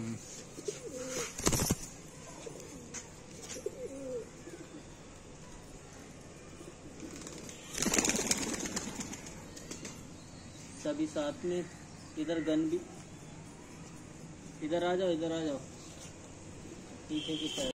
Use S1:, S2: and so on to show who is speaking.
S1: सभी साथ में। इधर गन भी, इधर आ जाओ, इधर आ जाओ। पीछे की साइड